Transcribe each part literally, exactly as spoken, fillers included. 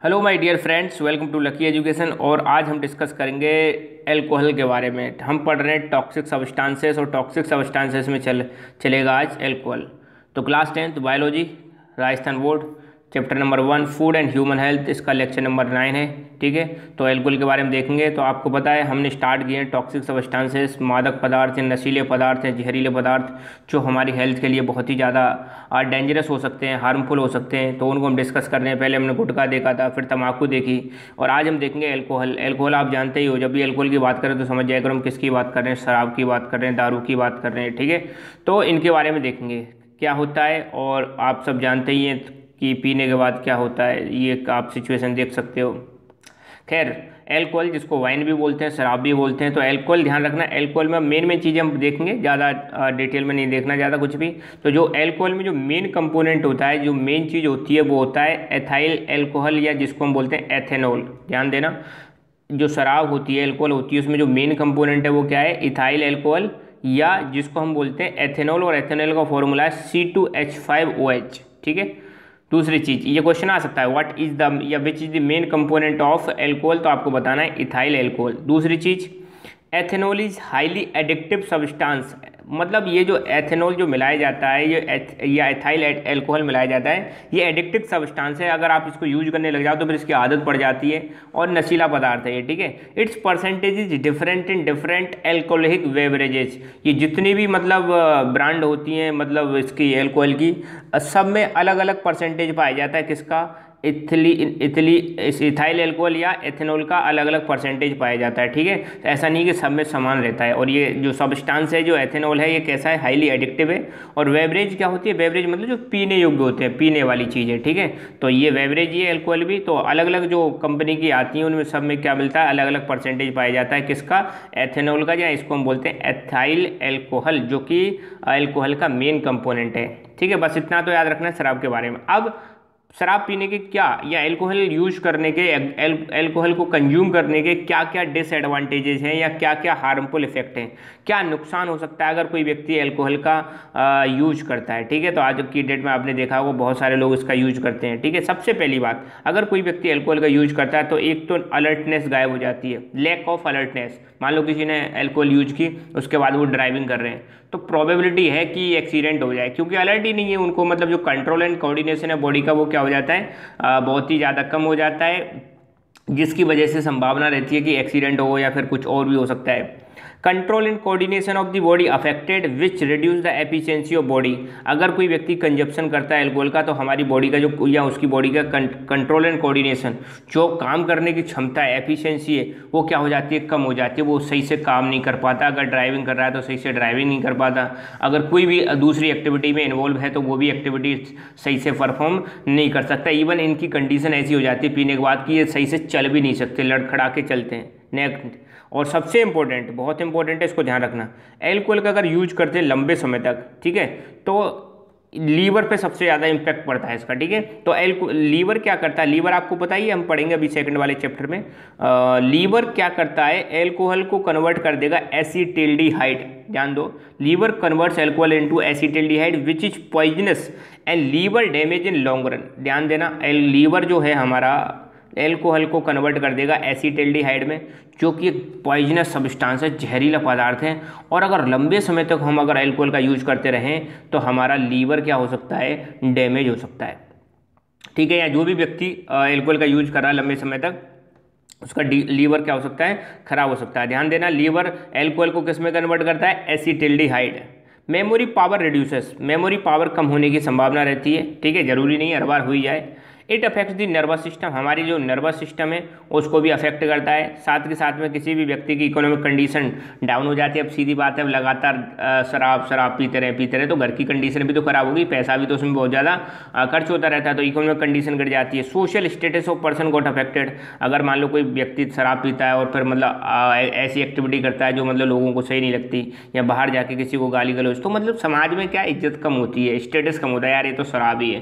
Hello my dear friends, welcome to lucky education. और आज हम डिस्कस करेंगे एल्कोहल के बारे में। हम पढ़ रहे हैं टॉक्सिक सब्सटेंसेस और टॉक्सिक सब्सटेंसेस में चल चलेगा आज एल्कोहल। तो class tenth biology, Rajasthan board, chapter number one food and human health, इसका लेक्चर नंबर नाइन है। ठीक है, तो एल्कोहल के बारे में देखेंगे। तो आपको पता है हमने स्टार्ट किए हैं टॉक्सिक सब्सटेंसेस, मादक पदार्थ हैं, नशीले पदार्थ हैं, जहरीले पदार्थ जो हमारी हेल्थ के लिए बहुत ही ज़्यादा डेंजरस हो सकते हैं, हार्मफुल हो सकते हैं। तो उनको हम डिस्कस कर रहे हैं। पहले हमने गुटखा देखा था, फिर तम्बाकू देखी, और आज हम देखेंगे एल्कोहल। एल्कोहल आप जानते ही हो, जब भी एल्कोहल की बात करें तो समझ जाएगा हम किसकी बात कर रहे हैं। शराब की बात कर रहे हैं, दारू की बात कर रहे हैं। ठीक है, तो इनके बारे में देखेंगे क्या होता है। और आप सब जानते ही हैं कि पीने के बाद क्या होता है, ये आप सिचुएशन देख सकते हो। खैर, एल्कोहल जिसको वाइन भी बोलते हैं, शराब भी बोलते हैं। तो एल्कोहल ध्यान रखना, एल्कोहल में मेन मेन चीज़ें हम देखेंगे, ज़्यादा डिटेल में नहीं देखना ज़्यादा कुछ भी। तो जो एल्कोहल में जो मेन कंपोनेंट होता है, जो मेन चीज़ होती है, वो होता है एथाइल एल्कोहल, या जिसको हम बोलते हैं एथेनॉल। ध्यान देना, जो शराब होती है, एल्कोहल होती है, उसमें जो मेन कंपोनेंट है वो क्या है, इथाइल एल्कोहल, या जिसको हम बोलते हैं एथेनॉल। और एथेनॉल का फॉर्मूला है C two H five O H. ठीक है, दूसरी चीज, ये क्वेश्चन आ सकता है, व्हाट इज द या which is the main component of alcohol, तो आपको बताना है इथाइल एल्कोहल। दूसरी चीज, ethanol is highly addictive substance. मतलब ये जो एथेनॉल जो मिलाया जाता है, ये एथ, या एथाइल एल्कोहल मिलाया जाता है, ये एडिक्टिव सब्सटेंस है। अगर आप इसको यूज करने लग जाओ तो फिर इसकी आदत पड़ जाती है, और नशीला पदार्थ है ये। ठीक है, it's percentage is different in different alcoholic beverages. ये जितनी भी मतलब ब्रांड होती हैं, मतलब इसकी एल्कोहल की, सब में अलग अलग परसेंटेज पाया जाता है। किसका, इथिली इथिली इथाइल एल्कोहल या एथेनॉल का अलग अलग परसेंटेज पाया जाता है। ठीक है, तो ऐसा नहीं कि सब में समान रहता है। और ये जो सब्सटेंस है, जो एथेनॉल है, ये कैसा है, हाईली एडिक्टिव है। और बेवरेज क्या होती है, बेवरेज मतलब जो पीने योग्य होते हैं, पीने वाली चीज़ें। ठीक है, तो ये बेवरेज, ये एल्कोहल भी, तो अलग अलग जो कंपनी की आती हैं उनमें सब में क्या मिलता है, अलग अलग परसेंटेज पाया जाता है। किसका, एथेनॉल का, या इसको हम बोलते हैं एथाइल एल्कोहल, जो कि एल्कोहल का मेन कंपोनेंट है। ठीक है, बस इतना तो याद रखना है शराब के बारे में। अब शराब पीने के क्या, या एल्कोहल यूज करने के, एल, एल्कोहल को कंज्यूम करने के क्या क्या डिसएडवांटेजेस हैं, या क्या क्या हार्मफुल इफेक्ट हैं, क्या नुकसान हो सकता है अगर कोई व्यक्ति एल्कोहल का आ, यूज करता है। ठीक है, तो आज की डेट में आपने देखा होगा बहुत सारे लोग इसका यूज करते हैं। ठीक है, सबसे पहली बात, अगर कोई व्यक्ति एल्कोहल का यूज करता है तो एक तो अलर्टनेस गायब हो जाती है, लैक ऑफ अलर्टनेस। मान लो किसी ने एल्कोहल यूज की, उसके बाद वो ड्राइविंग कर रहे हैं, तो प्रोबेबिलिटी है कि एक्सीडेंट हो जाए, क्योंकि अलर्ट ही नहीं है उनको। मतलब जो कंट्रोल एंड कोऑर्डिनेशन है बॉडी का, वो क्या हो जाता है, आ, बहुत ही ज़्यादा कम हो जाता है, जिसकी वजह से संभावना रहती है कि एक्सीडेंट हो, या फिर कुछ और भी हो सकता है। Control and coordination of the body affected which reduce the efficiency of body. अगर कोई व्यक्ति कंजप्शन करता है एल्कोहल का, तो हमारी बॉडी का जो, या उसकी बॉडी का कंट्रोल एंड कोऑर्डिनेशन, जो काम करने की क्षमता है, एफिशिएंसी है, वो क्या हो जाती है, कम हो जाती है। वो सही से काम नहीं कर पाता। अगर ड्राइविंग कर रहा है तो सही से ड्राइविंग नहीं कर पाता। अगर कोई भी दूसरी एक्टिविटी में इन्वॉल्व है तो वो भी एक्टिविटी सही से परफॉर्म नहीं कर सकता। इवन इनकी कंडीशन ऐसी हो जाती है पीने के बाद कि ये सही से चल भी नहीं सकते, लड़खड़ा के चलते हैं। नेक्स्ट, और सबसे इंपॉर्टेंट, बहुत इंपॉर्टेंट है, इसको ध्यान रखना, एल्कोहल का अगर यूज करते हैं लंबे समय तक, ठीक है, तो लीवर पे सबसे ज़्यादा इम्पैक्ट पड़ता है इसका। ठीक है, तो एल्को लीवर क्या करता है, लीवर आपको पता ही है, हम पढ़ेंगे अभी सेकंड वाले चैप्टर में। आ, लीवर क्या करता है, एल्कोहल को कन्वर्ट कर देगा एसिटिल्डिहाइड। ध्यान दो, liver converts alcohol into acetaldehyde which is poisonous and liver damage in long run. ध्यान देना, लीवर जो है हमारा एल्कोहल को कन्वर्ट कर देगा एसिटिल्डिहाइड में, जो कि एक पॉइजनस सब्सटेंस है, जहरीला पदार्थ है। और अगर लंबे समय तक हम अगर एल्कोहल का यूज करते रहें तो हमारा लीवर क्या हो सकता है, डैमेज हो सकता है। ठीक है, या जो भी व्यक्ति एल्कोहल का यूज कर रहा है लंबे समय तक, उसका लीवर क्या हो सकता है, खराब हो सकता है। ध्यान देना, लीवर एल्कोहल को किस में कन्वर्ट करता है, acetaldehyde. Memory power reduces, memory power कम होने की संभावना रहती है। ठीक है, जरूरी नहीं हर बार हो ही जाए। It affects the nervous system, हमारी जो नर्वस सिस्टम है उसको भी अफेक्ट करता है। साथ के साथ में किसी भी व्यक्ति की इकोनॉमिक कंडीशन डाउन हो जाती है। अब सीधी बात है, अब लगातार शराब शराब पीते रहे पीते रहे तो घर की कंडीशन भी तो खराब होगी, पैसा भी तो उसमें बहुत ज़्यादा खर्च होता रहता है, तो इकोनॉमिक कंडीशन गिर जाती है। Social status of person got affected, अगर मान लो कोई व्यक्ति शराब पीता है और फिर मतलब ऐसी एक्टिविटी करता है जो मतलब लोगों को सही नहीं लगती, या बाहर जाके किसी को गाली गलौज, तो मतलब समाज में क्या इज्जत कम होती है, स्टेटस कम होता है, यार ये तो शराबी है,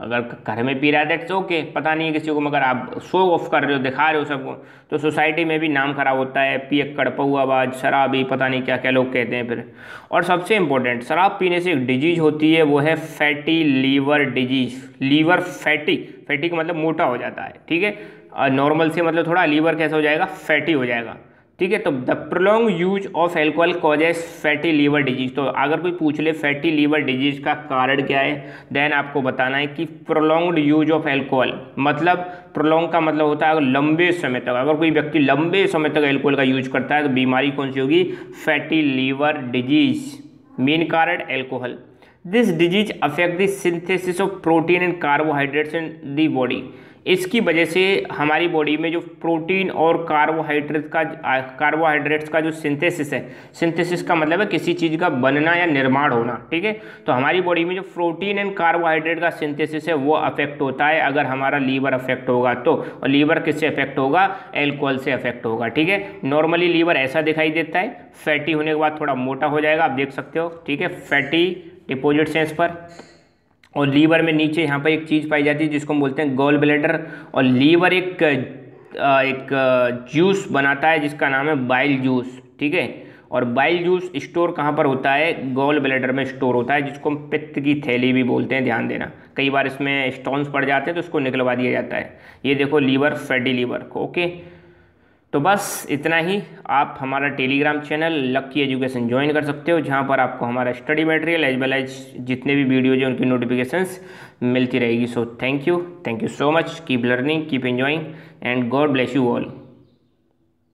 अगर घर में पी रहा है दैट्स ओके, पता नहीं है किसी को, मगर आप शो ऑफ कर रहे हो, दिखा रहे हो सबको, तो सोसाइटी में भी नाम खराब होता है, पियक्कड़, पौआबाज, शराबी, पता नहीं क्या क्या लोग कहते हैं फिर। और सबसे इंपॉर्टेंट, शराब पीने से एक डिजीज होती है, वो है fatty liver disease. Liver fatty, fatty का मतलब मोटा हो जाता है, ठीक है, नॉर्मल से मतलब थोड़ा लीवर कैसा हो जाएगा, फैटी हो जाएगा, ठीक है। तो the prolong use of alcohol causes fatty liver disease. तो अगर कोई पूछ ले फैटी लीवर डिजीज का कारण क्या है, देन आपको बताना है कि प्रोलॉन्ग्ड यूज ऑफ एल्कोहल, मतलब प्रोलॉन्ग का मतलब होता है लंबे समय तक, अगर कोई व्यक्ति लंबे समय तक एल्कोहल का यूज करता है तो बीमारी कौन सी होगी, फैटी लीवर डिजीज। मेन कारण alcohol. This disease affect the synthesis of protein and carbohydrates in the body. इसकी वजह से हमारी बॉडी में जो प्रोटीन और कार्बोहाइड्रेट का कार्बोहाइड्रेट्स का जो सिंथेसिस है, सिंथेसिस का मतलब है किसी चीज़ का बनना या निर्माण होना, ठीक है। तो हमारी बॉडी में जो प्रोटीन एंड कार्बोहाइड्रेट का सिंथेसिस है वो अफेक्ट होता है अगर हमारा लीवर अफेक्ट होगा तो। और लीवर किससे अफेक्ट होगा, एल्कोहल से अफेक्ट होगा, ठीक है। नॉर्मली लीवर ऐसा दिखाई देता है, फैटी होने के बाद थोड़ा मोटा हो जाएगा, आप देख सकते हो, ठीक है, फैटी डिपॉजिट्स हैं इस पर। और लीवर में नीचे यहाँ पर एक चीज़ पाई जाती है जिसको हम बोलते हैं गॉल ब्लैडर। और लीवर एक एक जूस बनाता है जिसका नाम है बाइल जूस, ठीक है। और बाइल जूस स्टोर कहाँ पर होता है, गॉल ब्लैडर में स्टोर होता है, जिसको हम पित्त की थैली भी बोलते हैं, ध्यान देना। कई बार इसमें स्टोन्स पड़ जाते हैं तो उसको निकलवा दिया जाता है। ये देखो लीवर, फैटी लीवर, ओके। तो बस इतना ही। आप हमारा Telegram channel lucky education join कर सकते हो, जहाँ पर आपको हमारा study material as well as जितने भी वीडियोज हैं उनकी नोटिफिकेशंस मिलती रहेगी। So thank you, thank you so much, keep learning, keep enjoying and God bless you all.